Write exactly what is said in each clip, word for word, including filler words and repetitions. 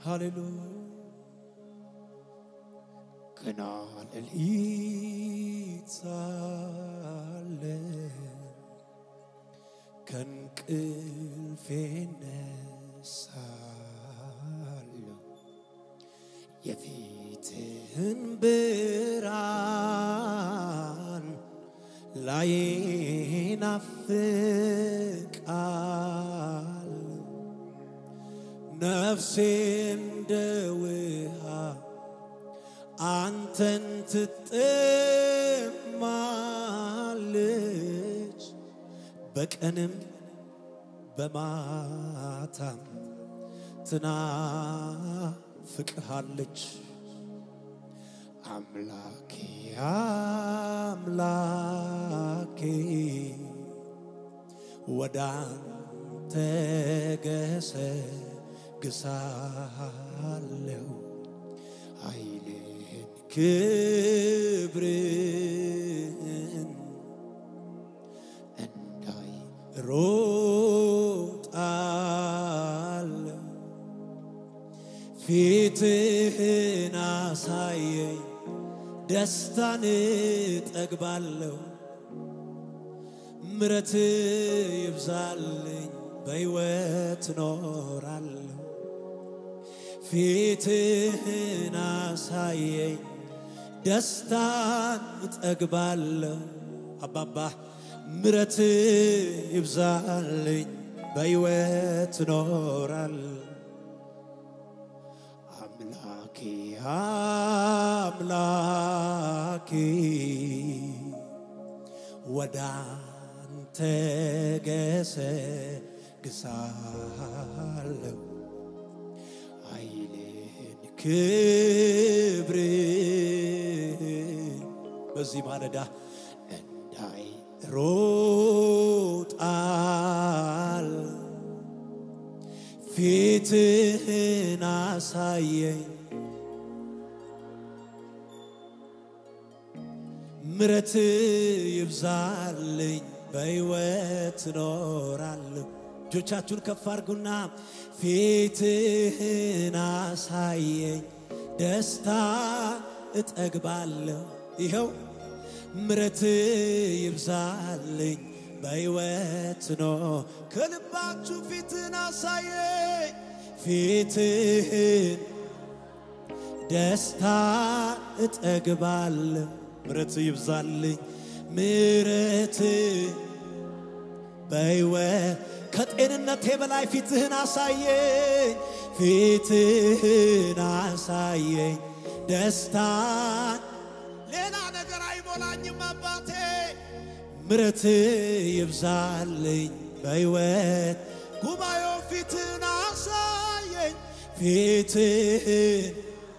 Hallelujah. Kana lelitsale kan qilfenesalo yefithin biran layin afqal nafsin dewiha anten ትጥማለች በቀንም በማታም ትናፍቅሃለች አምላኬ አምላኬ ወዳንተ ገሰግሳለሁ ኃይልን ክብርን እንዳይ ሮጣለሁ ፊትህን አሳየኝ ደስታን እጠግባለሁ ምሕረት ይብዛልኝ በሕይወት እኖራለሁ ፊትህን አሳየኝ ደስታን እጠግባለሁ አባባ ምሕረት ይብዛልኝ በሕይወት እኖራለሁ አምላኬ አምላኬ ወዳንተ ገሰግሳለሁ ኃይልን ክብርን በዚህ ማለዳ እንዳይ ሮጣል ፊትህን አሳየኝ ምሕረት ይብዛልኝ በሕይወት እኖራለሁ እጆቻችሁን ከፍ አድርጉና ፊትህን አሳየኝ ደስታ እጠግባለሁ ይኸው ምሕረት ይብዛልኝ በሕይወት ነው ከልባችሁ ፊትህን አሳየኝ ፊትህን ደስታ እጠግባለሁ ምሕረት ይብዛልኝ ምሕረት በሕይወት ከጤንነቴ በላይ ፊትህን አሳየኝ ፊትህን አሳየኝ ደስታ ሌላ ነገር አይሞላኝም አባቴ ምሕረት ይብዛልኝ በሕይወት ጉባኤው ፊትህን አሳየኝ ፊትህን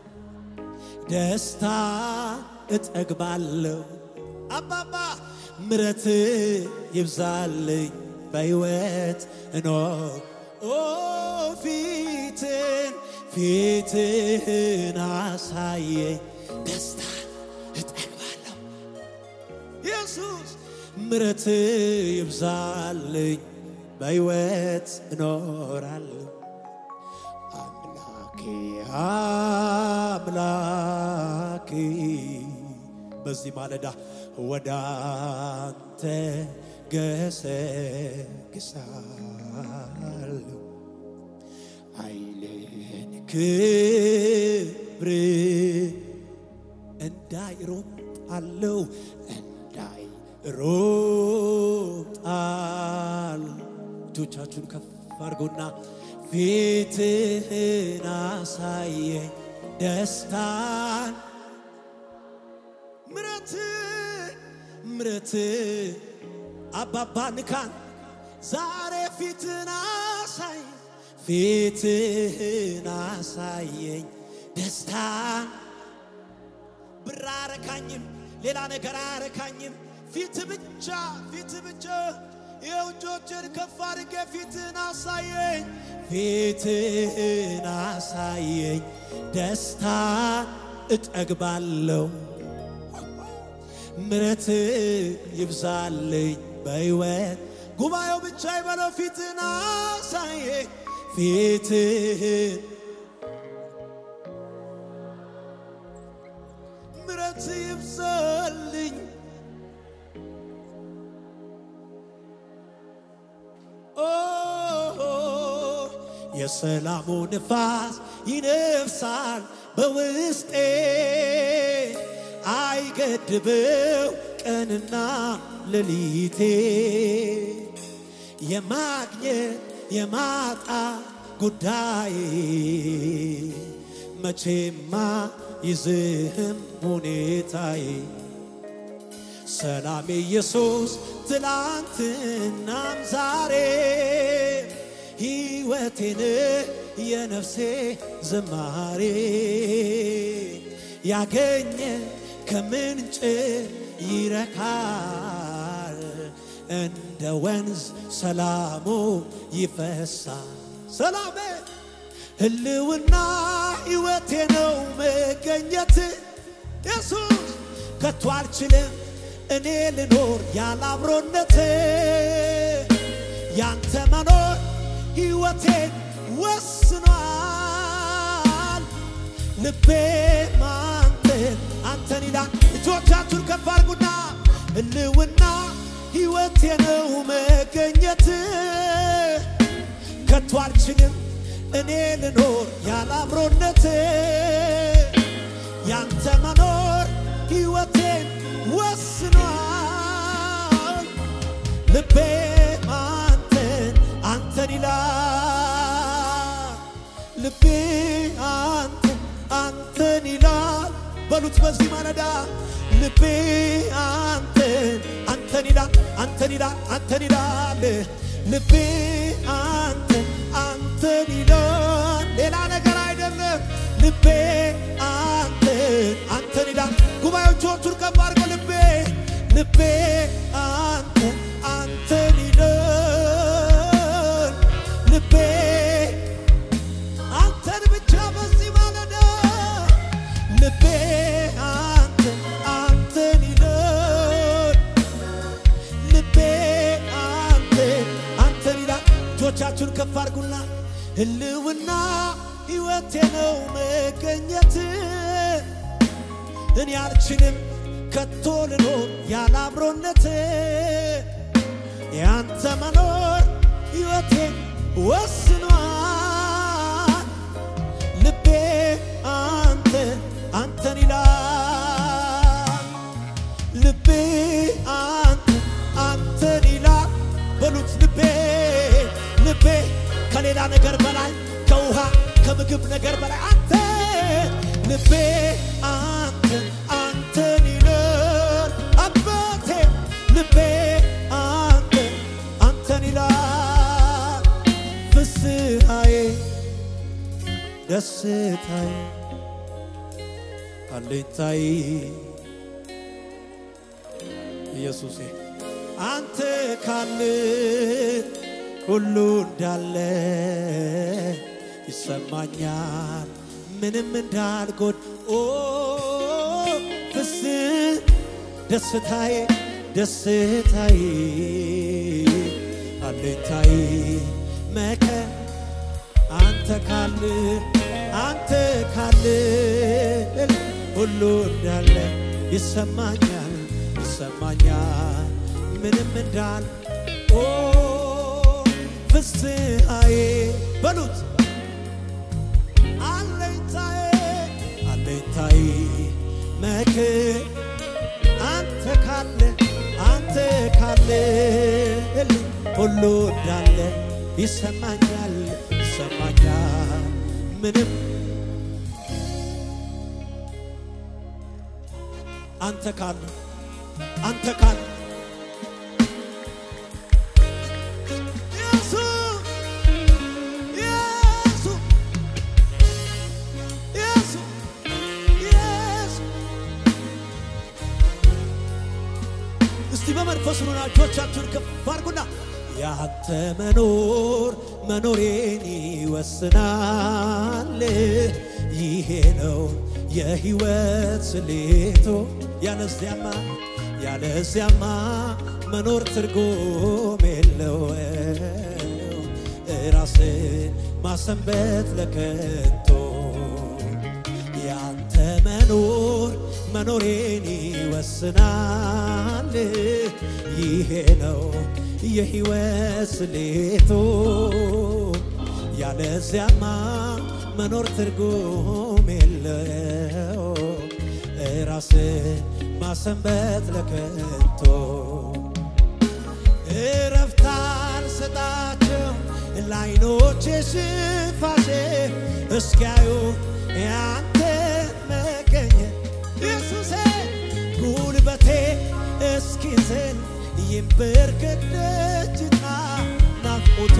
ደስታ እጠግባለሁ አባባ ምሕረት ይብዛልኝ በሕይወት እኖር ኦ ፊትን ፊትን አሳየኝ ደስታ እጠግባለሁ ኢየሱስ ምሕረት ይብዛልኝ በሕይወት እኖራለሁ አምላኬ አምላኬ በዚህ ማለዳ ወዳንተ ገሰግሳለሁ ኃይልን ክብር እንዳይሮጣለሁ እንዳይሮጣል እጆቻችሁን ከፍ አድርጉና ፊትህን አሳየኝ ደስታን ምሕረት ምሕረት አባባ ንካን ዛሬ ፊትህን አሳየኝ ፊትህን አሳየኝ ደስታን ብር አረካኝም ሌላ ነገር አረካኝም ፊት ብቻ ፊት ብቻ የውጆችን ከፍ አድርጌ ፊትህን አሳየኝ ፊትህን አሳየኝ ደስታ እጠግባለሁ ምሕረት ይብዛልኝ በሕይወት ጉባኤው ብቻ ይበለው ፊትህን አሳየኝ ፊትህን ይብዛልኝ ኦ የሰላሙ ንፋስ ይነፍሳል በውስጤ አይገድበው ቀንና ሌሊቴ የማግኘት የማጣ ጉዳይ መቼማ ይዝህም ሁኔታዬ ሰላም ኢየሱስ ትላንትናም ዛሬ ሕይወቴን የነፍሴ ዝማሬ ያገኘ ከምንጭ ይረካል እንደ ወንዝ ሰላሙ ይፈሳል ሰላሜ ህልውና ሕይወቴ ነው መገኘት ኢየሱስ ከቶ አልችልም እኔ ልኖር ያለ አብሮነት ያንተ መኖር ሕይወቴን ወስኗል ልቤ ማንተን አንተን ይላል እጆቻችሁን ከፍ አድርጉና ህልውና ሕይወቴ ነው መገኘት ከቶ አልችልም እኔ ልኖር ያለ አብሮነት ያንተ መኖር ሕይወቴን ወስኗል ልቤ አንተን አንተን ይላል ልቤ አንተን አንተን ይላል በሉት በዚህ ማለዳ ልቤ አንተን አንተን ይላል አንተን ይላል አንተን ይላል ልቤ አንተን አንተን ይላል ሌላ ነገር አይደለም ልቤ አንተን አንተን ይላል ጉባኤዎቹን ከፍ አድርገው ልቤ ልቤ አንተን አንተን ይላል ልቤ አንተን ብቻ በዚህ ማለዳ ልቤ አንተን አንተን ይላል ልቤ አንተን አንተን ይላል እጆቻችሁን ከፍ አድርጉና ህልውና ሕይወቴ ነው መገኘት እኔ አልችልም ከቶ ልኖር ያለ አብሮነት ያንተ መኖር ሕይወቴን ወስኗል ልቤ አንተን አንተን ይላል ልቤ አንተን አንተን ይላል በሉት ልቤ ልቤ ከሌላ ነገር በላይ ከውሃ ከምግብ ነገር በላይ አንተ ልቤ አንተን አንተን ይላል አባቴ ልቤ አንተን አንተን ይላል ፍስሐዬ ደስታዬ አለኝታዬ ኢየሱሴ አንተ ካለ ሁሉ እንዳለ ይሰማኛል ምንም እንዳልጎድ ኦ ፍስህ ደስታዬ ደስታዬ አለኝታዬ መከ አንተ ካለ አንተ ካለ ሁሉ እንዳለ ይሰማኛል ይሰማኛል ምንም እንዳል ኦ ፍስሐዬ በሉት አለኝታዬ አለኝታዬ መከ አንተ ካለ አንተ ካለ ሁሉ እንዳለ ይሰማኛል ይሰማኛል ምንም አንተ ካለ አንተ ካለ በመንፈሱና ጆቻችሁን ከፍ አድርጉና ያንተ መኖር መኖሬን ይወስናል ይሄ ነው የሕይወት ስሌቱ ያለዚያማ ያለዚያማ መኖር ትርጉም የለው ራስን ማሰንበት ለከንቱ ያንተ መኖር መኖሬን ይወስናል ይሄ ነው የሕይወት ስሌቱ ያለዚያማ መኖር ትርጉም የለው ራስን ማሰንበት ለከንቱ እረፍት አልሰጣቸው ለዓይኖቼ ሽፋሽ እስኪያዩ ያንተን መገኘት ኢየሱሴ ጉልበቴ እስኪዝል ይንበርከክ ደጅና ናፍቆቱ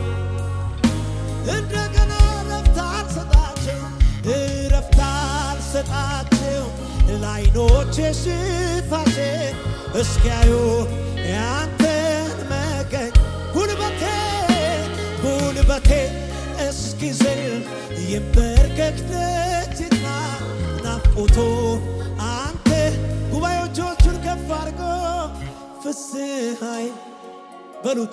እንደገና እረፍት አልሰጣቸው እረፍት አልሰጣቸው ለዓይኖቼ ሽፋሽ እስኪያዩ ያንተን መገኘት ጉልበቴ ጉልበቴ እስኪዝል ይንበርከክ ደጅና ናፍቆቱ አንተ ጉባኤዎቹን ከፍ አድርጎ ፍስሐይ በሉት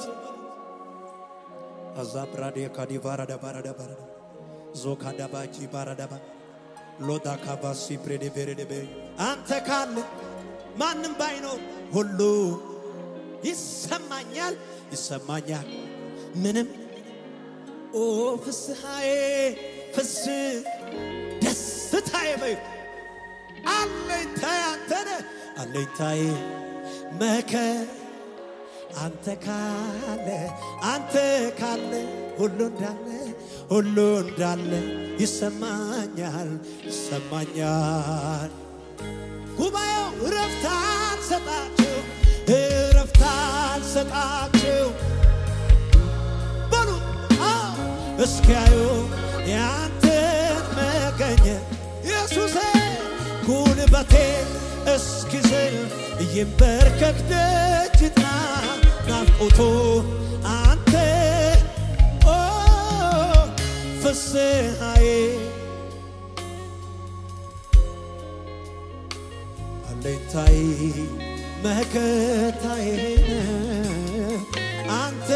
አዛብራዴ ካዲቫራ ዳባራ ዳባራ ዞካዳ ባጂ ባራ ዳባ ሎዳ ካባሲ ፕሬዴ ቬሬዴ አንተ ካለ ማንም ባይኖር ሁሉ ይሰማኛል ይሰማኛል ምንም ኦ ፍስሐዬ ፍስህ ደስታዬ በይ አለኝታዬ አንተነ አለኝታዬ መከ አንተ ካለ አንተ ካለ ሁሉ እንዳለ ሁሉ እንዳለ ይሰማኛል ይሰማኛል ጉባኤው እረፍት አልሰጣቸው እረፍት አልሰጣቸው በሉ እስኪያዩ ያንተን መገኘት ኢየሱሴ ጉልበቴ እስኪዝል ይንበርከክ ደጅና ናፍቆቱ አንተ ኦ ፍስሐዬ አለኝታዬ መከታዬ አንተ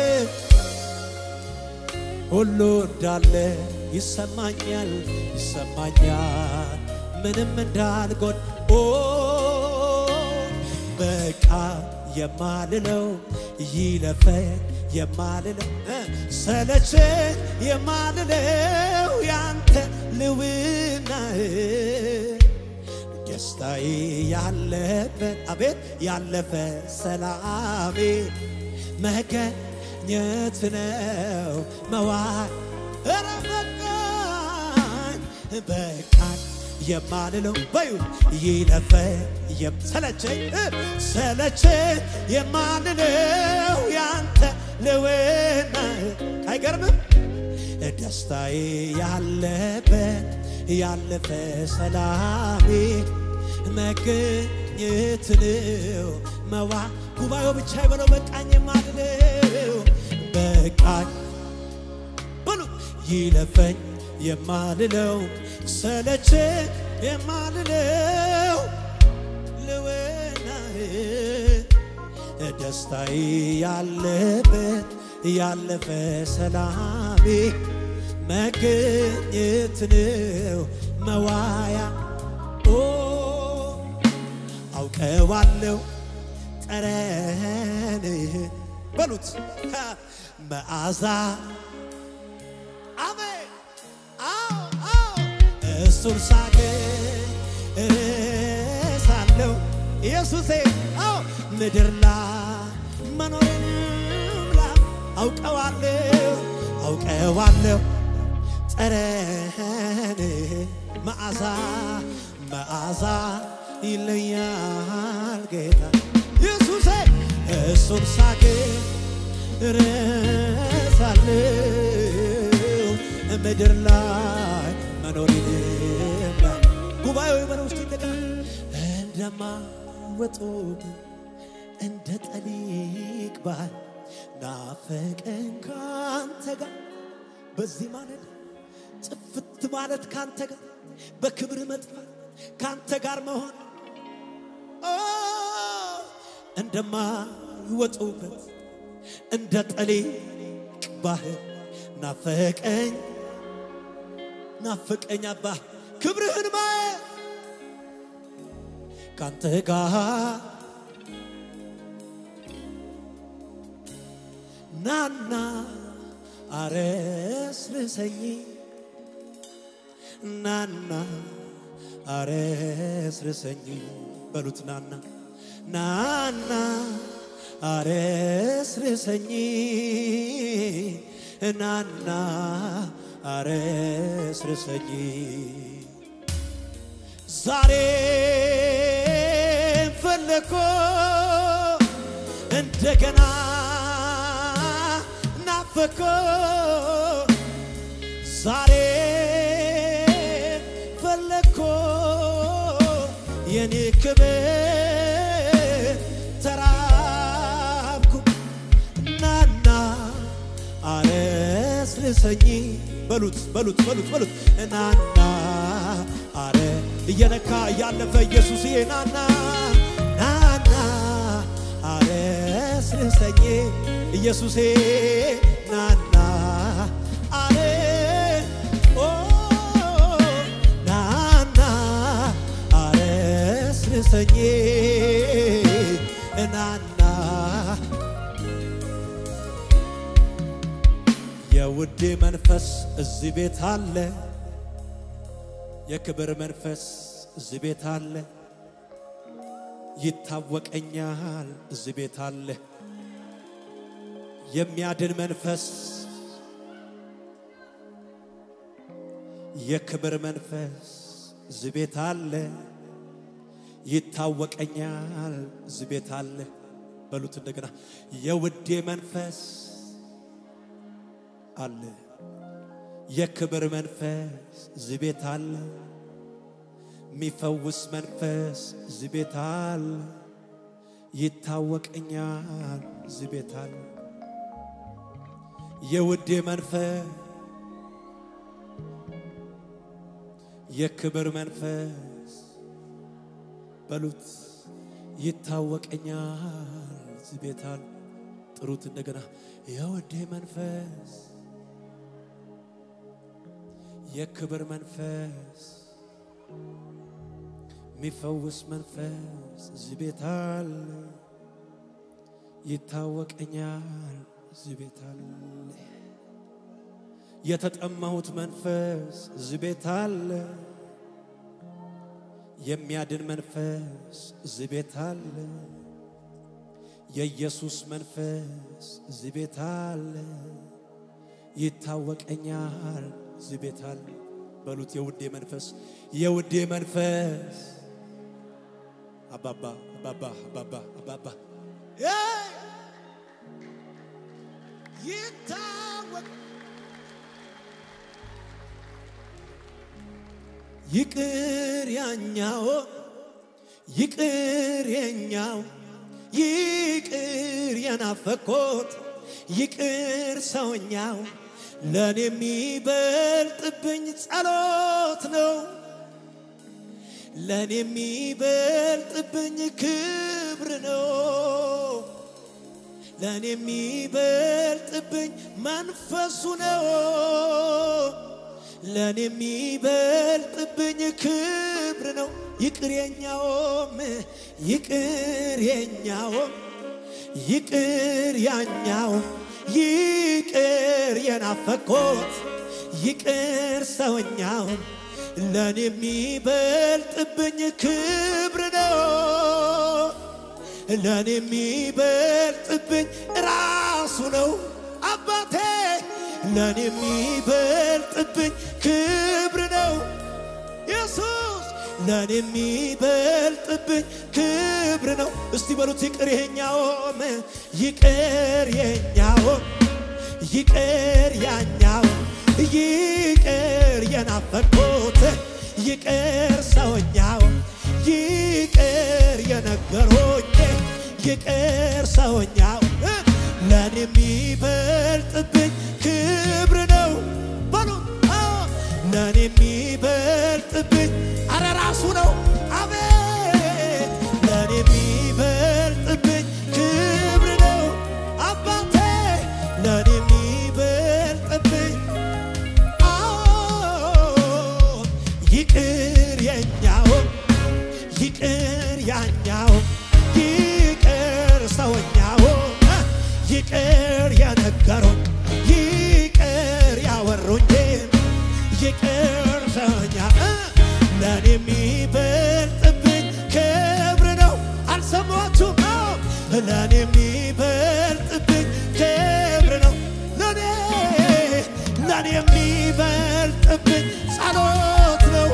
ሁሉ እንዳለ ይሰማኛል ይሰማኛል ምንም እንዳልጎድ ኦ በቃ የማልለው ይለፈኝ የማልለው ሰለቸ የማልለው ያንተ ልውና ደስታዬ ያለበት አቤት ያለፈ ሰላሜ መገኘት ነው መዋል ኧረ በቃኝ በቃኝ የማልለው በዩ ይለፈኝ ሰለቸኝ ሰለቸኝ የማልለው ያንተ ልውና አይገርምም ደስታዬ ያለበት ያለፈ ሰላሜ መገኘት ነው መዋ ጉባኤው ብቻ ይበለው በቃኝ የማልለው በቃኝ በሉ ይለፈኝ የማልለው ሰለቸኝ የማልለው ልውና ደስታዬ ያለበት ያለፈ ሰላሜ መገኘት ነው መዋያ ኦ አውቀዋለሁ ጠረንህ በሉት መዓዛ አሜን አዎ አዎ እሱን ሳገኝ እረሳለሁ ኢየሱሴ አዎ ምድር ላይ መኖሬንም ላይ አውቀዋለሁ አውቀዋለሁ ጠረንህ መዓዛ መዓዛ ይለያል ጌታ ኢየሱሴ እሱን ሳገኝ እረሳለሁ ምድር ላይ መኖሬንም ላይ ጉባኤው በውስጥ ይደጋ እንደማወጡት እንደ ጠሊቅ ባህር ናፈቀኝ ካንተ ጋር በዚህ ማለት ጥፍት ማለት ካንተ ጋር በክብር መጥፋት ካንተ ጋር መሆን ኦ እንደማይወጡበት እንደ ጠሊቅ ባህር ናፈቀኝ ናፈቀኝ አባ ክብርህን ማየት ካንተ ጋር ናና አረስርሰኝ ናና አረስርሰኝ በሉት ናና ናና አረስርሰኝ ናና አረስርሰኝ ዛሬ ፈለኮ እንደገና ናፈኮ ዛሬ ፈለኮ የኔ ክብር ተራብኩ ናና አረስርሰኝ በሉት በሉት በሉት በሉት ናና አረ እየነካ ያለፈ ኢየሱስ ናና ናና አረስርሰኝ ኢየሱስ ናና አረ ኦ ናና አረስርሰኝ ናና የውዴ መንፈስ እዚህ ቤት አለ የክብር መንፈስ እዚህ ቤት አለ ይታወቀኛል እዚህ ቤት አለ የሚያድን መንፈስ የክብር መንፈስ እዚህ ቤት አለ ይታወቀኛል እዚህ ቤት አለ በሉት እንደገና የውዴ መንፈስ አለ የክብር መንፈስ እዚህ ቤት አለ ሚፈውስ መንፈስ እዚህ ቤት አለ ይታወቀኛል እዚህ ቤት አለ የውዴ መንፈስ የክብር መንፈስ በሉት ይታወቀኛል እዚህ ቤት አለ ጥሩት እንደገና የውዴ መንፈስ የክብር መንፈስ ሚፈውስ መንፈስ እዚህ ቤት አለ ይታወቀኛል እዚህ ቤት አለ የተጠማሁት መንፈስ እዚህ ቤት አለ የሚያድን መንፈስ እዚህ ቤት አለ የኢየሱስ መንፈስ እዚህ ቤት አለ ይታወቀኛል እዚህ ቤት አለ በሉት የውዴ መንፈስ የውዴ መንፈስ አባባ አባባ አባባ አባባ ይታወቅ ይቅር ያኛው ይቅር የኛው ይቅር የናፈቆት ይቅር ሰውኛው ለኔ የሚበልጥብኝ ጸሎት ነው ለኔ የሚበልጥብኝ ክብር ነው ለኔ የሚበልጥብኝ መንፈሱ ነው ለኔ የሚበልጥብኝ ክብር ነው ይቅር የኛውም ይቅር የኛውም ይቅር ያኛውም ይቅር የናፈቆት ይቅር ሰውኛውም ለኔ የሚበልጥብኝ ክብር ነው ለኔ የሚበልጥብኝ ራሱ ነው አባቴ ለኔ የሚበልጥብኝ ክብር ነው ኢየሱስ ለኔ የሚበልጥብኝ ክብር ነው እስቲ በሉት ይቅር የኛውም ይቅር የኛውም ይቅር ያኛውም ይቅር የናፈቆት ይቅር ሰውኛውም ይቅር የነገሮኝ ይቅር ሰውኛውም ለኔ የሚበልጥብኝ ክብር ነው በሉት ለኔ የሚበልጥብኝ አረ ራሱ ነው አሜን ለኔ የሚበልጥብኝ ክብር ነው አባቴ ለኔ የሚበልጥብኝ ይቅር የኛው ይቅር ያ ዳኛው ይቅር ሰውኛው ይቅር የነገሩኝ ይቅር ያወሩኝ ይቅር ሰውኛ ለኔ የሚበልጥብኝ ክብር ነው አልሰማችሁም ለኔ የሚበልጥብኝ ክብር ነው ለኔ ለኔ የሚበልጥብኝ ጸሎት ነው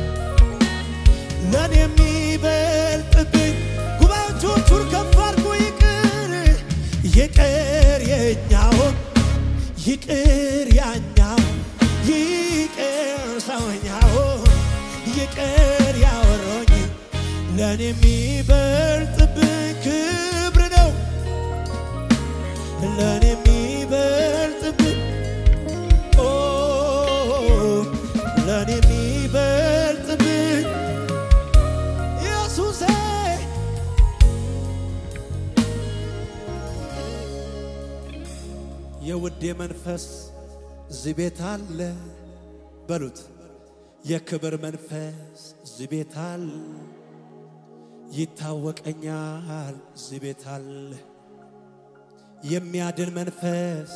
ለኔ የሚበልጥብኝ ጉባኤዎቹን ከፍ አድርጉ ይቅር ይቅር የኛው ይቅር ያኛው ይቅር ሰውኛው ይቅር ያወሮኝ ለኔ የሚበልጥብኝ ክብር ነው ለኔ የሚበልጥብኝ ኦ ለኔ የሚበልጥብኝ ኢየሱስ የውዴ መንፈስ እዚህ ቤት አለ በሉት የክብር መንፈስ እዚህ ቤት አለ ይታወቀኛል እዚህ ቤት አለ የሚያድን መንፈስ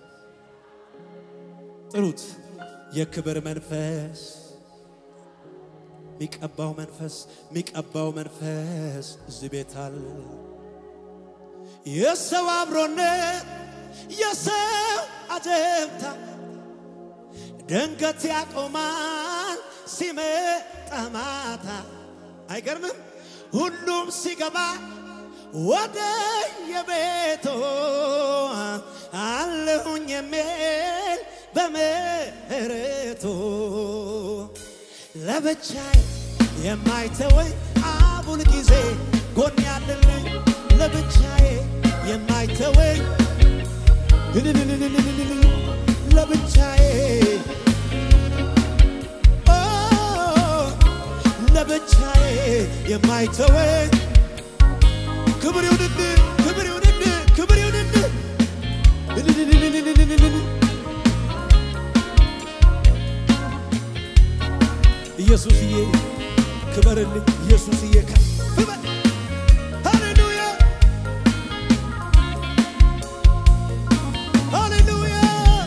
ጥሩት የክብር መንፈስ ሚቀባው መንፈስ ሚቀባው መንፈስ እዚህ ቤት አለ የሰው አብሮነት የሰው አጀብታ ድንገት ያቆማል ሲመጣ ማታ አይገርምም ሁሉም ሲገባ ወደ የቤቱ አለሁኝ የሚል በምህረቱ ለብቻዬ የማይተወኝ አቡል ጊዜ ጎን ያለልኝ ለብቻዬ የማይተወኝ ለብቻዬ ለብቻዬ የማይተወኝ ክብር ይሁንልህ ክብር ይሁንልህ ክብር ይሁንልህ ኢየሱስዬ ክበርልኝ ኢየሱስዬ ክበር ሃሌሉያ ሃሌሉያ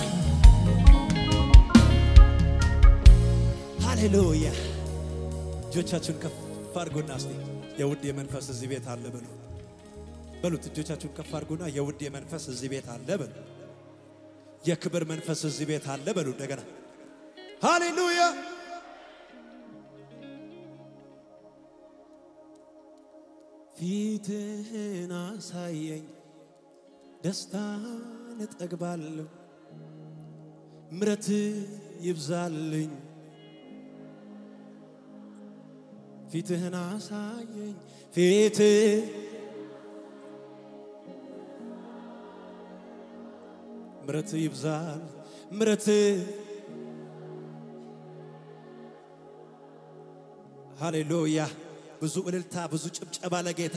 ሃሌሉያ እጆቻችሁን ከፍ አድርጉና እስቲ የውዴ መንፈስ እዚህ ቤት አለ በሉ በሉት እጆቻችሁን ከፍ አድርጉና የውዴ መንፈስ እዚህ ቤት አለ በሉ የክብር መንፈስ እዚህ ቤት አለ በሉ እንደገና ሃሌሉያ ፊትህን አሳየኝ ደስታን እጠግባለሁ ምሕረት ይብዛልኝ ፊትህን አሳየኝ ፊትህ ምሕረት ይብዛል ምሕረት ሃሌሉያ ብዙ እልልታ ብዙ ጭብጨባ ለጌታ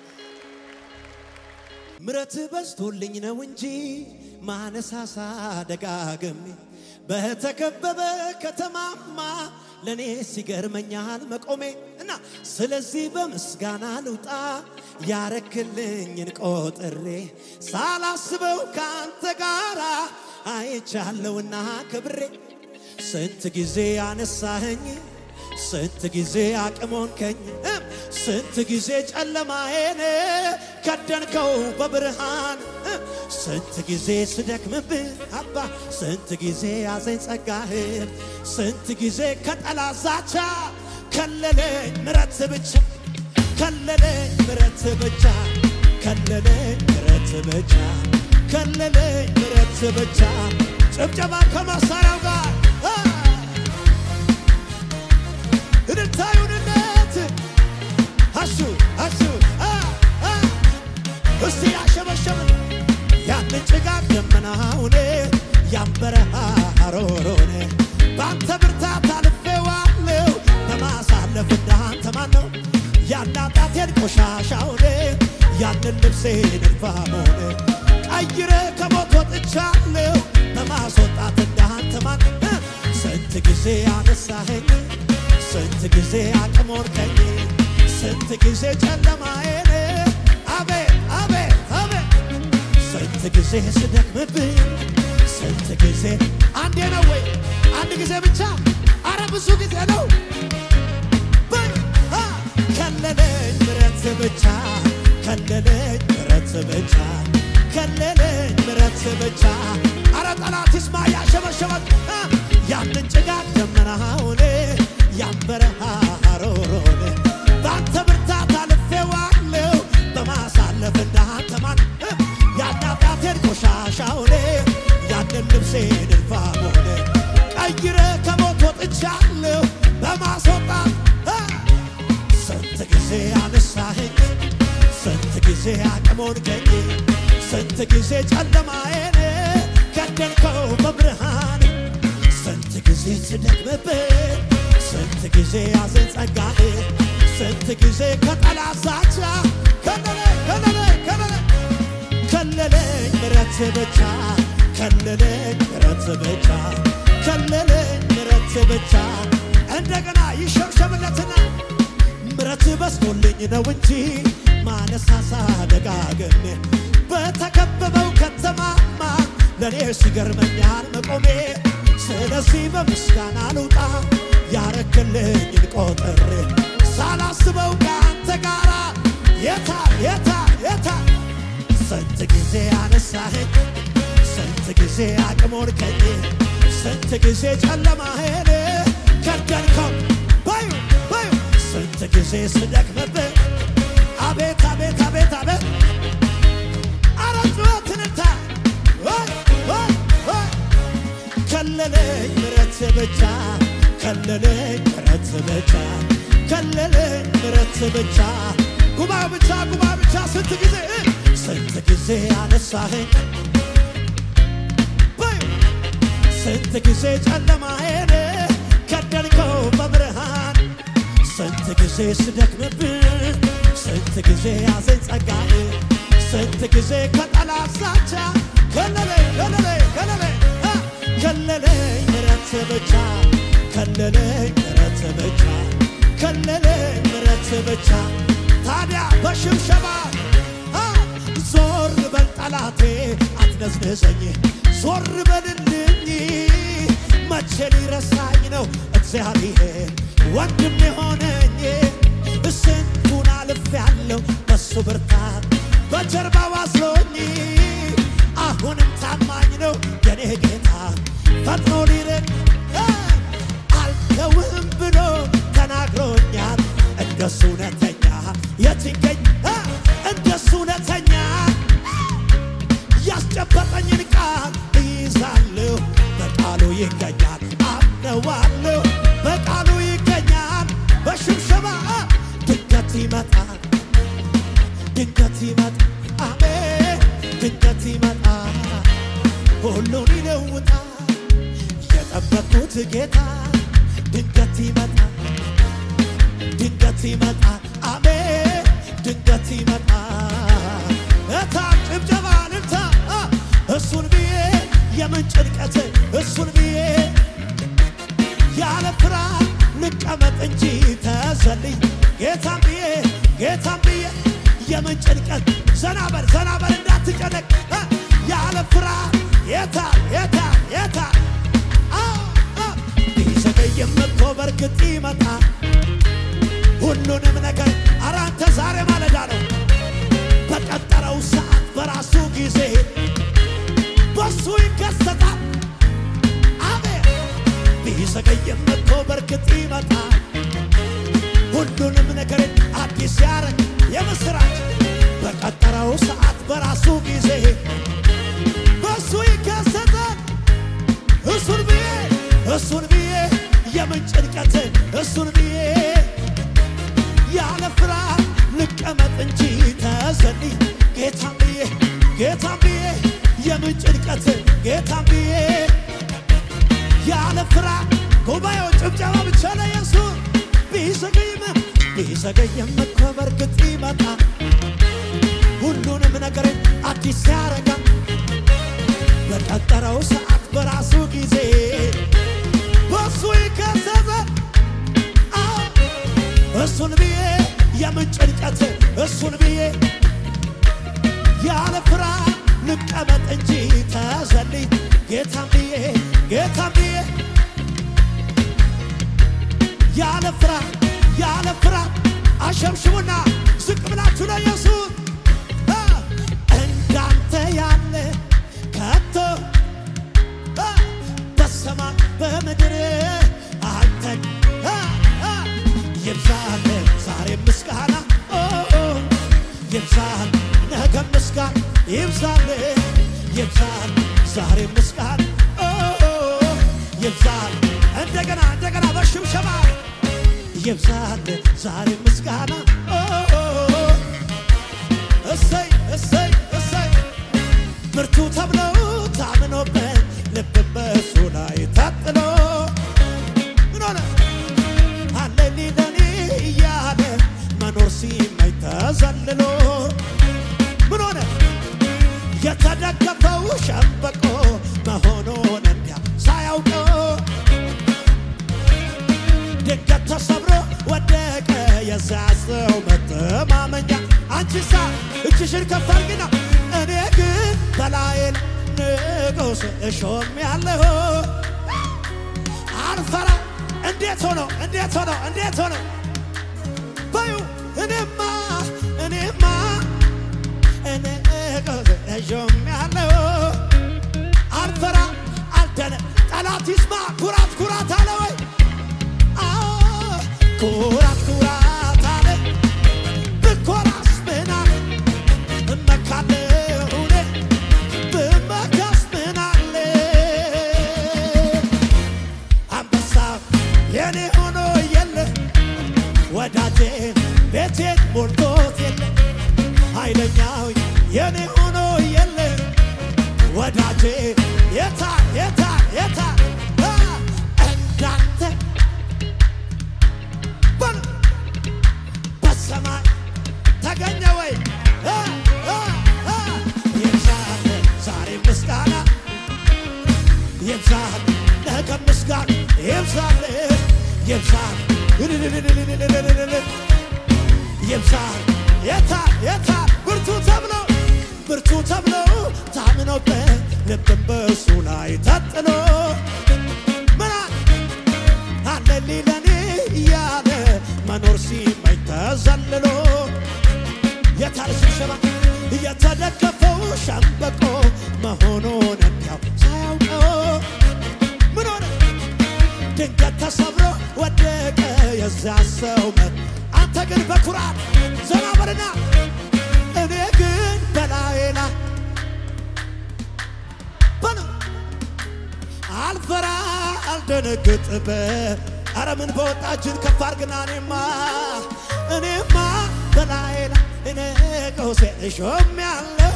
ምሕረት በዝቶልኝ ነው እንጂ ማነሳሳ ደጋግሜ በተከበበ ከተማማ ለኔ ሲገርመኛል መቆሜ እና ስለዚህ በምስጋና ልውጣ ያረክልኝን ቆጥሬ ሳላስበው ካንተ ጋራ አይቻለውና ክብሬ ስንት ጊዜ ያነሳኸኝ ስንት ጊዜ አቅሞንከኝ ስንት ጊዜ ጨለማዬን ከደንከው በብርሃን ስንት ጊዜ ስደክምብህ አባ ስንት ጊዜ ያዘኝ ጸጋህ ስንት ጊዜ ከጠላት ዛቻ ከለለኝ ምሕረት ብቻ ከለለኝ ምሕረት ብቻ ከለለኝ ምሕረት ብቻ ከለለኝ ምሕረት ብቻ ጭብጨባ ከመሳሪያው ጋር እልልታዩንነት አሹ አሹ እስቲ ያሸበሸብን ያንን ጭጋግ ደመናውን ያንበረሃ ሐሩሩን በአንተ ብርታት አልፌዋለሁ በማሳለፍ እንዳንተ ማነው ያናጣቴን ቆሻሻውን ያንን ልብሴን እርፋሞን ቀይረ ከሞት ወጥቻለሁ በማስወጣት እንዳንተ ማነው ስንት ጊዜ አነሳኸኝ ስንት ጊዜ አቅሞርከኝ ስንት ጊዜ ጨለማዬን አቤት አቤት አቤት ስንት ጊዜ ስደክምብኝ ስንት ጊዜ አንዴ ነው ወይ አንድ ጊዜ ብቻ አረ ብዙ ጊዜ ነው ከለለኝ ምሕረት ብቻ ከለለኝ ምሕረት ብቻ ከለለኝ ምሕረት ብቻ አረ ጠላት ይስማ ያሸበሸበት ያንን ጭጋግ ደመናውን ያንበረሃ አሮሮን ባንተ ብርታት አልፌዋለሁ በማሳለፍ እንዳንተ ማን ያናጣቴን ቆሻሻውን ያንን ልብሴን እልፋሞን ቀይረ ከሞት ወጥቻለሁ በማስወጣት ስንት ጊዜ አነሳኸኝ ስንት ጊዜ አቅሞንከኝ ስንት ጊዜ ጨለማዬን ከደንከው በብርሃን ስንት ጊዜ ስደክምብኝ ስንት ጊዜ ያዘኝ ጸጋህ ስንት ጊዜ ከጠላት ዛቻ ከለለኝ ከለለኝ ከለለኝ ከለለኝ ምሕረት ብቻ ከለለኝ ምሕረት ብቻ ከለለኝ ምሕረት ብቻ እንደገና ይሸብሸብለትና ምሕረት በዝቶልኝ ነው እንጂ ማነሳሳ ደጋግሜ በተከበበው ከተማማ ለኔ ሲገርመኛል መቆሜ ስለዚህ በምስጋና ልውጣ ያረክልኝን ቆጥሬ ሳላስበው ከአንተ ጋራ የታል የታል የታል ስንት ጊዜ አነሳኸኝ ስንት ጊዜ አቅሞንከኝ ስንት ጊዜ ጨለማዬን ከደንከው በዩ በዩ ስንት ጊዜ ስደክምብኝ አቤት አቤት አቤት አቤት አረ ጩኸትንታ ወይ ወይ ወይ ከለለኝ ምሕረት ብቻ ከለለኝ ምሕረት ብቻ ከለለኝ ምሕረት ብቻ ጉባኤ ብቻ ጉባኤ ብቻ ስንት ጊዜ ስንት ጊዜ አነሳኸኝ ስንት ጊዜ ጨለማዬን ከደንከው በብርሃን ስንት ጊዜ ስደክምብኝ ስንት ጊዜ ያዘኝ ጸጋህ ስንት ጊዜ ከጠላት ዛቻ ከለለኝ ከለለኝ ከለለኝ ከለለኝ ምሕረት ብቻ ከለለኝ ምሕረት ብቻ ከለለኝ ምሕረት ብቻ ታዲያ በሽብሸባ ዞር በል ጠላቴ አትነዝንዘኝ ዞር በልልኝ መቼ ሊረሳኝ ነው እግዚአብሔር ወንድም የሆነኝ ስንቱን አልፌአለሁ በሱ ብርታት በጀርባው አስሮኝ አሁንም ታማኝ ነው የኔ ጌታ ፈጥኖ ሊረድ አልተውህም ብሎ ተናግሮኛል እንደሱ እውነተኛ የት ይገኝ እንደሱ እውነተኛ ያስጨበጠኝን ቃል እይዛለሁ በቃሉ ይገኛል አምነዋለሁ በቃሉ ይገኛል በሽብሸባ ድንገት ይመጣል ድንገት ይመጣል አሜን ድንገት ይመጣል ሁሉን ይለውጣል የጠበቅኩት ጌታ ድንገት ይመጣል ድንገት ይመጣል አሜን ድንገት ይመጣል እታ ጭብጨባ ልምታ እሱን ብዬ የምን ጭንቀት እሱን ብዬ ያለ ፍርሃት ልቀመጥ እንጂ ተዘልኝ ጌታም ብዬ ጌታም ብዬ የምን ጭንቀት ዘና በል ዘና በል እንዳትጨነቅ ያለ ፍርሃት የታል የታል የታል ቢዘገይም እኮ በርግጥ ይመጣል ሁሉንም ነገር ኧረ አንተ ዛሬ ማለዳ ነው በቀጠረው ሰዓት በራሱ ጊዜ በሱ ይከሰታል አሜን ቢዘገይም እኮ በርግጥ ይመጣል ሁሉንም ነገር አዲስ ያረግ የምስራች በቀጠረው ሰዓት በራሱ ጊዜ በሱ ይከሰታል እሱን ብዬ እሱን ብዬ የምን ጭንቀት እሱን ብዬ ያለ ፍርሃት ልቀመጥ እንጂ ተዘልኝ ጌታም ብዬ ጌታም ብዬ የምን ጭንቀት ጌታም ብዬ ያለ ፍርሃት ጉባኤው ጭብጨባ ብቻ ለኢየሱስ ቢዘገይም ቢዘገይም እኮ በርግጥ ይመጣል ሁሉንም ነገር አዲስ ያረጋል በቀጠረው ሰዓት በራሱ ጊዜ በሱ ይከሰታል እሱን ብዬ ለምን ጭንቀት እሱን ብዬ ያለ ፍርሃት ልቀመጥ እንጂ ተዘልይ ጌታን ብዬ ጌታን ብዬ ያለ ፍርሃት ያለ ፍርሃት አሸብሽቡና ዝቅ ብላችሁ ለኢየሱስ እንዳንተ ያለ ከቶ በሰማይ በምድር አንተን ይብዛል ዛሬ ምስጋና ይብዛል ነገ ምስጋና ይብዛል ይብዛል ዛሬ ምስጋና ይብዛል እንደገና እንደገና በሽብሸባ ይብዛል ዛሬ ምስጋና እሰይ እሰይ እሰይ ብርቱ ተብሎ ታምኖበት ልብ በሱ ላይ ታጥሎ ምን ሆነ ሃሌሉያ እያለ መኖር ሲመኝ ተዘልሎ ምን ሆነ የተደገፈው ሸምበቆ መሆኑን እንዲያ ሳያውቀው ድንገት ተሰብሮ ወደቀ የዛ ሰው መተማመኛ አንቺሳ እጅሽን ከፍ አድርጊና እኔ ግን በላዬን ንጉሥ እሾሜአለሁ አልፈራ እንዴት ሆኖ እንዴት ሆኖ እንዴት ሆኖ በዩ እኔማ እኔማ እኔ ንጉሥ እሾሜአለሁ አልፈራ አልደነ ጠላት ይስማ ኩራት ኩራት አለ ወይ ኩራት ኩራት አለ ብኮራስ ምን አለ እመካለሁ እኔ ብመካስ ምን አለ አንበሳ የኔ ሆኖ የለ ወዳጄ ቤቴን ሞልቶት የለ ኃይለኛው የኔ ሆኖ የለ ወዳጄ የታ የታ የታ እንዳንተ በሰማይ ተገኘ ወይ ይብዛል ዛሬ ምስጋና ይብዛል ነገ ምስጋና ይብዛል ይብዛል ይብዛል የታ የታ ብርቱ ተብሎ ብርቱ ተብሎ ታምኖበት ልብን በሱ ላይ ታጥሎ ምን ሃሌሉያ እያለ መኖር ሲመኝ ተዘልሎ የታል ሽብሸባ የተደገፈው ሸምበቆ መሆኑን እንዲያው ሳያውቀው ምን ሆነ ድንገት ተሰብሮ ወደቀ የዛ ሰው መት አንተ ግን በኩራት ዘና በልና እኔ ግን በላዬ ላይ በሉ አልፈራ አልደነግጥበ አረ ምን በወጣችን ከፍ አድርግና እኔማ እኔማ በላዬ ላይ ንጉሥ እሾሜአለሁ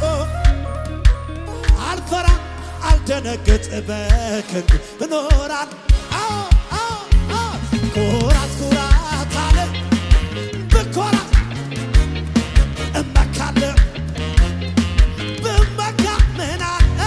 አልፈራ አልደነግጥ በክንዱ እኖራለሁ ኩራት ኩራት አለ ብኮራት እመካለሁ ብመካ ምን አለ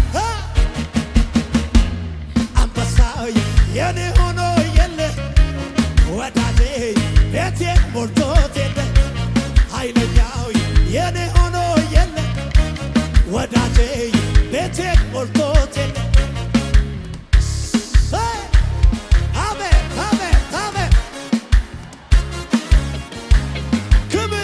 አንበሳው የኔ ሆኖ የለ ወዳጄ ቤቴን ሞልቶት የለ ኃይለኛው የኔ ሆኖ የለ ወዳጄ ቤቴን ሞልቶት የለ አሜን አሜን አሜን ክብር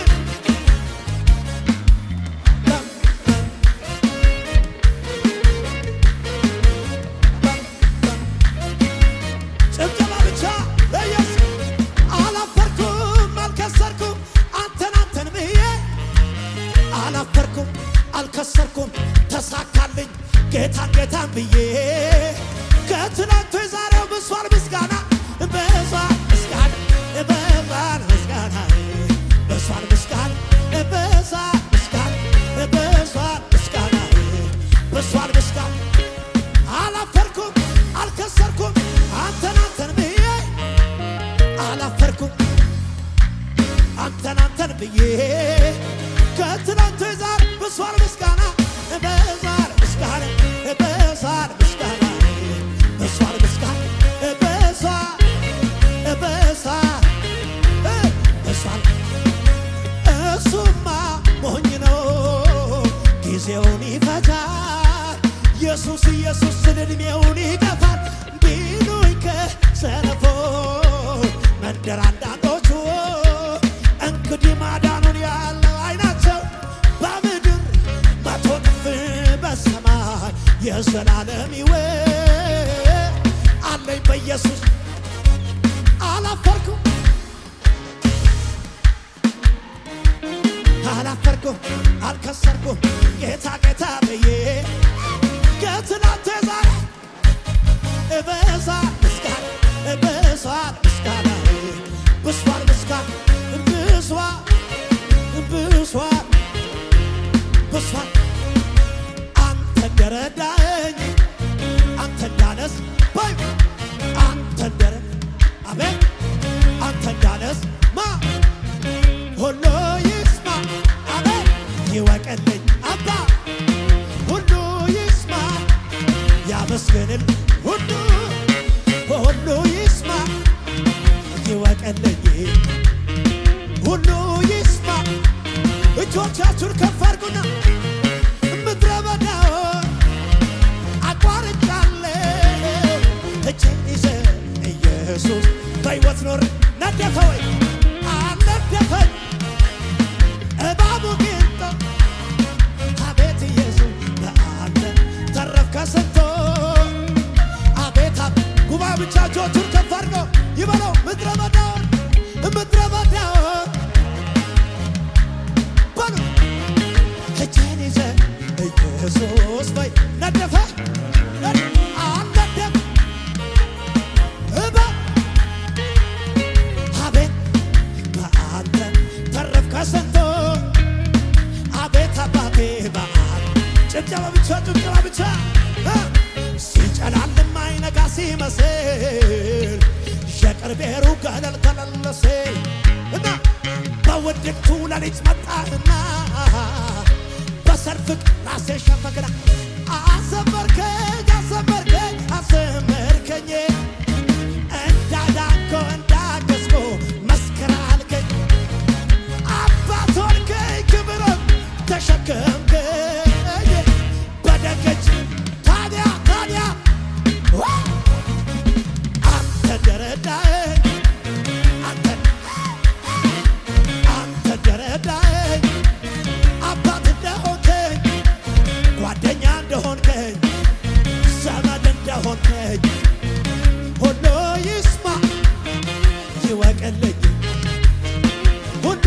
ጭብጨባ ብቻ ለኢየሱስ አላፈርኩም አልከሰርኩም አንተን አንተን ብዬ አላፈርኩም አልከሰርኩም ተሳካልኝ ጌታን ጌታን ብዬ ከትናንቱ የዛሬው ብሷል ምስጋና በሷል ምስጋና በሷል ምስጋና በሷል ምስጋና በሷል ምስጋና በሷል ምስጋና በሷል ምስጋና አላፈርኩም አልከሰርኩም አንተን አንተን ብዬ አላፈርኩም አንተን አንተን ብዬ ከትናንቱ የዛሬው ብሷል ምስጋና በሷል ምስጋና በሷል ምስጋና በሷል ምስጋና በሷል በሷል በሷል ለምን እድሜውን ይገፋል ቢሉኝ ከሰነፎች መንደር አንዳንዶቹ እንግዲህ ማዳኑን ያለው አይናቸው በምድር መቶ እጥፍ በሰማይ የዘላለም ሕይወት አለኝ በኢየሱስ አላፈርኩም አላፈርኩም አልከሰርኩም ጌታ ጌታ ብዬ ከትናንት ዛሬ እበዛል ምስጋና እበዛል ምስጋና ብሷል ምስጋና ብሷል ብሷል ብሷል አንተ እንደረዳኸኝ አንተ እንዳነስ ባይ አንተ እንደረ አሜን አንተ እንዳነስ ማ ሁሉ ይስማ አሜን ይወቀልኝ አባ ሁሉ ይስማ ያመስግንል ሁሉ ሁሉ ይስማ ይወቀልኝ ሁሉ ይስማ እጆቻችሁን ከፍ አድርጉና ምድረ በዳውን አቋርጫለሁ እጄን ይዘህ ኢየሱስ በሕይወት ኖር ነደፈ ወይ አልነደፈኝ እባቡ ጊንጦ አቤት ኢየሱስ በአንተ ተረፍከ ስንቶ አቤት ጉባኤ ብቻ እጆቹን ከፍ አድርገው ይበለው ምድረ በዳውን ምድረ በዳውን በሉ እጄን ይዘህ ኢየሱስ በይ ነደፈ አልነደፈ እባ አቤት በአንተ ተረፍከ ስንቶ አቤት አባቴ በአንተ ጭብጨባ ብቻ ጭብጨባ ብቻ ሲጨላልም አይነጋ ሲመስል የቅርቤሩ ገለል ገለል ሲል እና በውድቅቱ ሌሊት መጣህና በሰልፍ ራሴን ሸፈግና አሰመርከኝ አሰመርከኝ አሰመርከኝ እንዳዳንኮ እንዳገዝኮ መስክር አልከኝ አባት ሆንከኝ ክብርም ተሸከምከኝ በደገች ታዲያ ታዲያ አንተ እንደረዳኸኝ አንተ አንተ እንደረዳኸኝ አባት እንደሆንከኝ ጓደኛ እንደሆንከኝ ዘመድ እንደሆንከኝ ሁሉ ይስማ ይወቅልኝ ሁሉ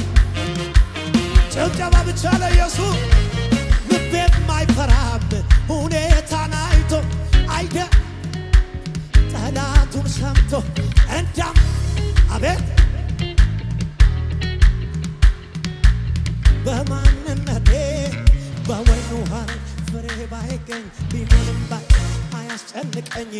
ጭብጨባ ብቻ ለኢየሱስ ልቤም አይፈራም ሁኔታን አይቶ አይደ ጠላቱን ሰምቶ እንዳም አቤት በማንነቴ በወይኑ ሐረግ ፍሬ ባይገኝ ቢሆንም ባይ አያስጨንቀኝ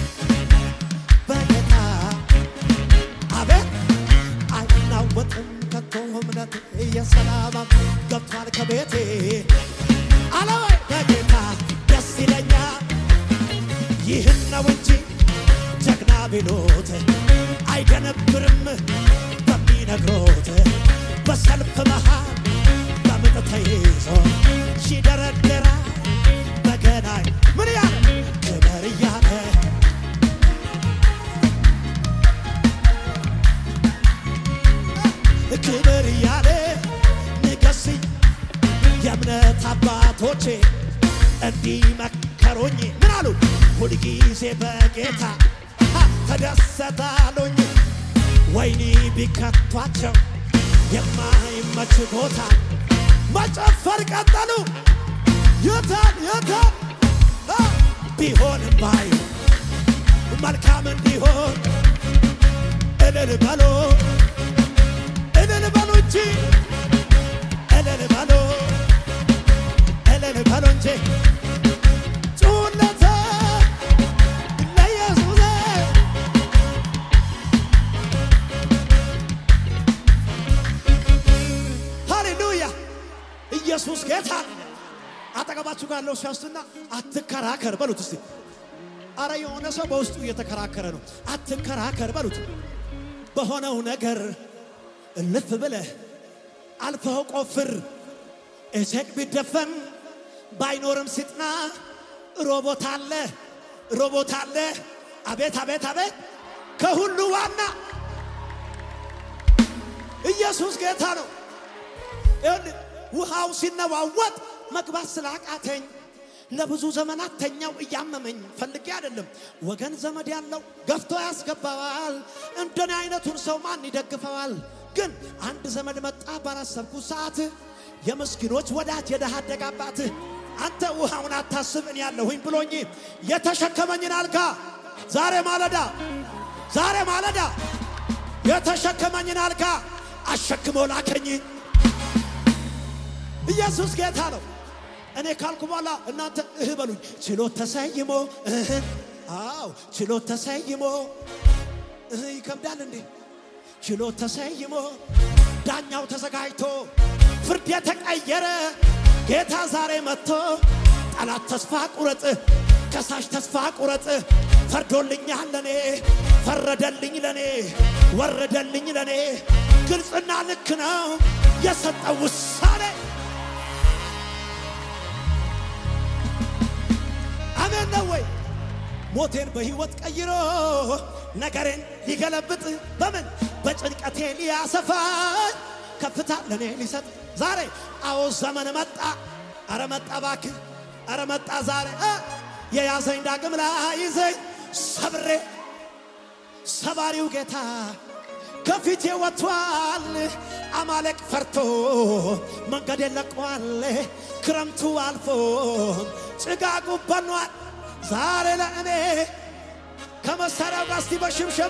በጌታ አቤት አይናወጥም ከቶ እምነት የሰላም ገብቷል ከቤቴ አለወይ በጌታ ደስ ይለኛል ይህን ነው እንጂ ጀግና ቢሉት አይደነብርም በሚነግሮት በሰልፍ መሃል በምጥ ተይዞ ሲደረደራ በገናይ ምን ያለ ክበር እያለ ክበር እያለ ንገስ የእምነት አባቶቼ እንዲመከሩኝ ምን አሉ ሁልጊዜ በጌታ ተደሰታሉኝ ወይኒ ቢከቷቸው የማይመች ቦታ መጨፈር ቀጠሉ ይታል ይታል ቢሆንም ባይሆን መልካም እንዲሆን እልል በሉ እልል በሉ እንጂ እልል በሉ እልል በሉ እንጂ ጩኸት ለኢየሱስ ሃሌሉያ ኢየሱስ ጌታ አጠገባችሁ ጋር ያለው ሲያስቱና አትከራከር በሉት እስቲ አረ የሆነ ሰው በውስጡ እየተከራከረ ነው አትከራከር በሉት በሆነው ነገር እልፍ ብለህ አልፈው ቆፍር እሰቅ ቢደፈን ባይኖርም ሲጥና ሮቦት አለ ሮቦት አለ አቤት አቤት አቤት ከሁሉ ዋና ኢየሱስ ጌታ ነው ውሃው ሲነዋወጥ መግባት ስላቃተኝ ለብዙ ዘመናት ተኛው እያመመኝ ፈልጌ አይደለም ወገን ዘመድ ያለው ገፍቶ ያስገባዋል እንደኔ አይነቱን ሰው ማን ይደግፈዋል ግን አንድ ዘመድ መጣ ባላሰብኩ ሰዓት የምስኪኖች ወዳጅ የደሃ ደጋባት አንተ ውሃውን አታስብን ያለሁኝ ብሎኝ የተሸከመኝን አልጋ ዛሬ ማለዳ ዛሬ ማለዳ የተሸከመኝን አልጋ አሸክሞ ላከኝ ኢየሱስ ጌታ ነው እኔ ካልኩ በኋላ እናንተ እህ በሉኝ ችሎት ተሰይሞ እህ አው ችሎት ተሰይሞ እህ ይከብዳል እንዴ ችሎት ተሰይሞ ዳኛው ተዘጋጅቶ ፍርድ የተቀየረ ጌታ ዛሬ መጥቶ ጠላት ተስፋ ቁረጥ ከሳሽ ተስፋ ቁረጥ ፈርዶልኛል ለኔ ፈረደልኝ ለኔ ወረደልኝ ለኔ ግልጽና ልክ ነው የሰጠው ውሳኔ አሜን ነው ወይ ሞቴን በህይወት ቀይሮ ነገሬን ሊገለብጥ በምን በጭንቀቴ ሊያሰፋኝ ከፍታ ለኔ ሊሰጥ ዛሬ አዎ ዘመን መጣ አረ መጣ ባክ አረ መጣ ዛሬ የያዘኝ ዳግም ላይ ይዘኝ ሰብሬ ሰባሪው ጌታ ከፊቴ ወጥቷል አማለቅ ፈርቶ መንገድ ለቋል ክረምቱ አልፎ ጭጋጉ በኗል ዛሬ ለእኔ ከመሳሪያው ጋር እስቲ በሽብሸባ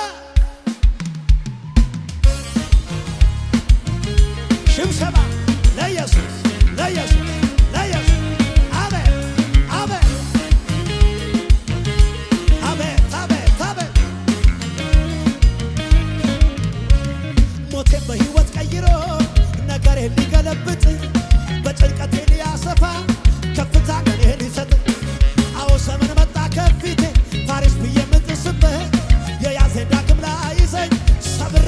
ሽብሸባ ለኢየሱስ ለኢየሱስ ለኢየሱስ አሜን አሜን አሜን አሜን አሜን ሞቴን በህይወት ቀይሮ ነገሬን ሊገለብጥ በጭንቀቴ ሊያሰፋ ከፍታ ለኔ ሊሰጥ አዎ ዘመን መጣ ከፊቴ ፋሪስ ብዬ የምጥስበት የያዘኝ ዳግም ላይ ይዘኝ ሰብሬ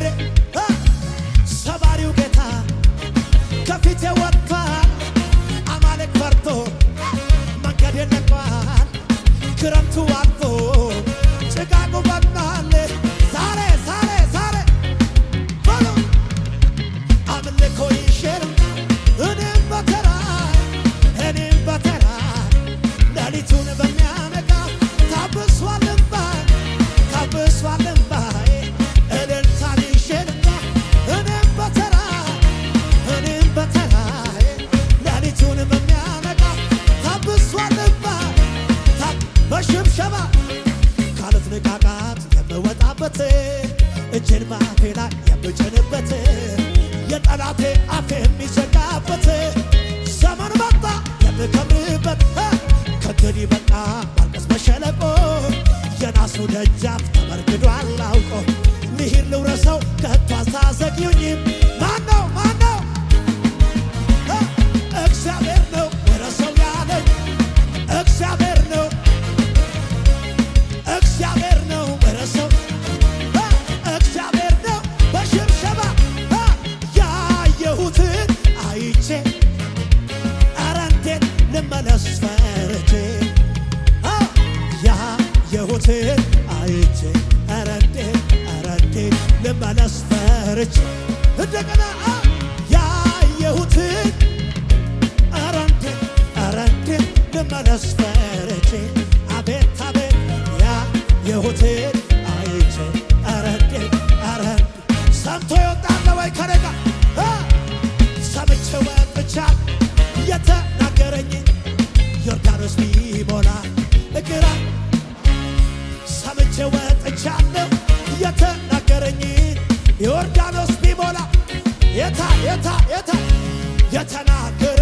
ሰባሪው ጌታ ከፊቴ ወጥቷል አማለቅ ፈርቶ መንገድ ለቋል ክረምቱ አልፎ ጭጋጉ በኗል ዛሬ ዛሬ ዛሬ በሉ አምልኮ ይሽር እኔም በተራ እኔም በተራ ሌሊቱን በሚያነጋ ታብሷል እንባዬ ታብሷል እንባዬ እልልታን ይሽርና እኔም በተራ እኔም በተራ ሌሊቱን በሚያነጋ ታብሷል እንባዬ በሽብሸባ ካለት ንቃቃት የምወጣበት እጄን ባፌ ላይ የምጭንበት የጠላቴ አፌ የሚዘጋበት ዘመን መጣ የምከብርበት ከእንግዲህ በቃ ማልቀስ በሸለቆ የናሱ ደጃፍ ተመርግዷል አውቆ ልሂድ ልውረሰው ከቶ አታዘግዩኝም ማነው ማነው እግዚአብሔር ነው ወረሰው ያለኝ እግዚአብሔር ነው እግዚአብሔር ነው ወረሰው እግዚአብሔር ነው በሽብሸባ ያየሁትን አይቼ ኧረ እንዴት ልመለስ ፈርቼ ያየሁትን አይቼ ኧረ እንዴት ኧረ እንዴት ልመለስ ፈርቼ እንደገና ያየሁትን ኧረ እንዴት ኧረ እንዴት ልመለስ ፈርቼ አቤት አቤት ያየሁትን አይቼ ኧረ እንዴት ኧረ ሰምቶ ይወጣል ወይ ከረጋ ሰምቼ ወጥቻል የተናገረኝ ዮርዳኖስ ቢሞላ እግራ ሰምቼ ወጥቻለሁ የተናገረኝ ዮርዳኖስ ቢሞላ የታ የታ የታ የተናገረ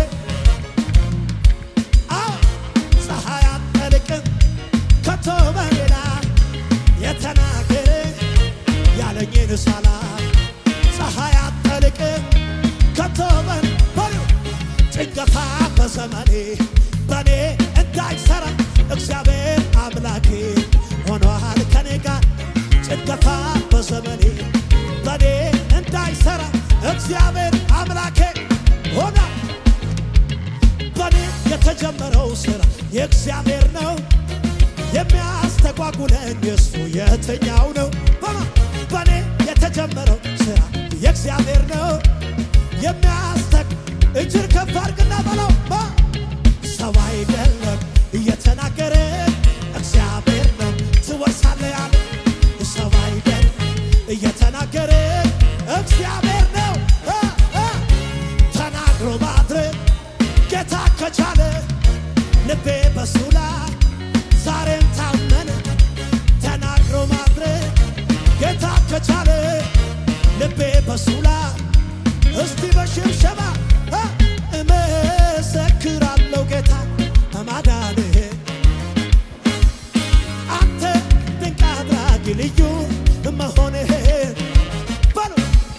አዎ ፀሐይ አትጠልቅም ከቶ በሌላ የተናገረ ያለኝን ሳላ ፀሐይ አትጠልቅም ከቶ በሌላ ጭንገፋ በዘመኔ በኔ እንዳይሰራ እግዚአብሔር አምላኬ ሆኗል ከኔ ጋር ጭንገፋ በዘመኔ በኔ እንዳይሰራ እግዚአብሔር አምላኬ ሆኗል በኔ የተጀመረው ስራ የእግዚአብሔር ነው የሚያስተጓጉለኝ እሱ የትኛው ነው በኔ የተጀመረው ስራ የእግዚአብሔር ነው የሚያስተግ እጅር ከፍ አድርግና በለው ሰው አይደለም እየተናገረ እግዚአብሔር ነው ትወርሳለህ ያለ ሰው አይደለም እየተናገረ እግዚአብሔር ነው ተናግሮ ማድረግ ጌታ ከቻለ ልቤ በሱ ላይ ዛሬም ታመነ ተናግሮ ማድረግ ጌታ ከቻለ ልቤ በሱ ላይ እስቲ በሽብሸባ እመሰክራለሁ ጌታ ማዳንህ አንተ ድንቅ አድራጊ ልዩ መሆንህ በሉ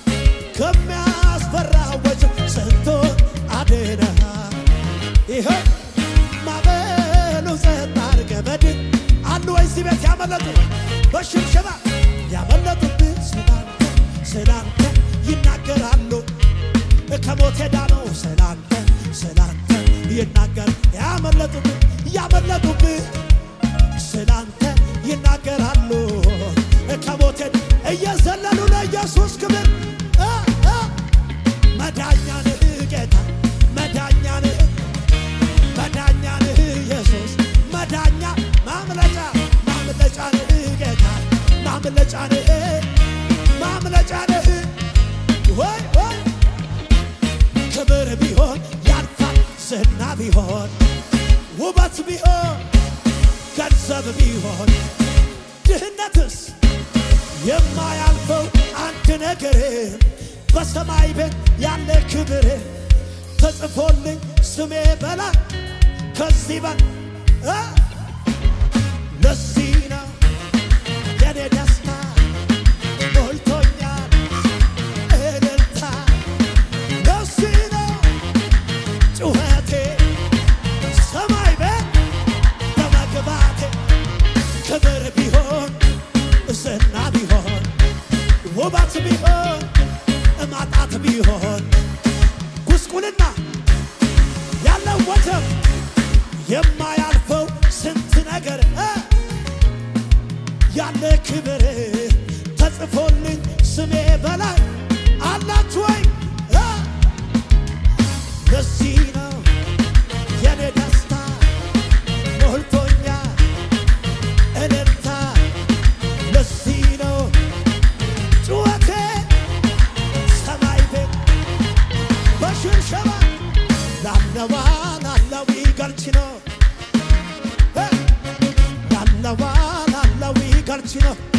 ከሚያስፈራው ወጀብ ስንቱን አድነሃል ይሄ ማዕበሉ ጸጥ አድርገህ በድል አሉ ወይ እዚህ ቤት ያመለጡ በሽብሸባ ያመለጡብህ ስላንተ ስላንተ ይናገራሉ ከሞት ዳነው ስላንተ ስላንተ ይናገር ያመለጡብህ ያመለጡብህ ስላንተ ይናገራሉ ከሞት እየዘለሉ ለኢየሱስ ክብር መዳኛ ነህ ጌታ መዳኛ ነህ መዳኛ ነህ ኢየሱስ መዳኛ ማምለጫ ማምለጫ ነህ ጌታ ማምለጫ ነህ ማምለጫ ነህ ወይ ወይ ክብር ቢሆን ያልፋል ዝና ቢሆን ውበት ቢሆን ገንዘብ ቢሆን ድህነትስ የማያልፈው አንድ ነገር በሰማይ ቤት ያለ ክብር ተጽፎልኝ ስሜ በላይ ከዚህ በላይ ለዚህ ነው የኔ ደስታ ሞልቶኛል እልልታ ለዚህ ነው ጩኸቴ ሰማይ ቤት በመግባቴ ክብር ቢሆን ዝና ቢሆን ውበት ቢሆን ማጣት ቢሆን ጉስቁልና ያለው ወጀብ የማያልፈው ስንት ነገር ያለ ክብር ተጽፎልኝ ስሜ በላይ አላችሁ ወይ ለዚህ ነው የኔ ደስታ ሞልቶኛል እልልታ ለዚህ ነው ጩኸቴ ሰማይ ቤት በሽብሸባ ላለዋ ላለው ይገልጽ ነው ላለዋ ላለው ይገልጽ ነው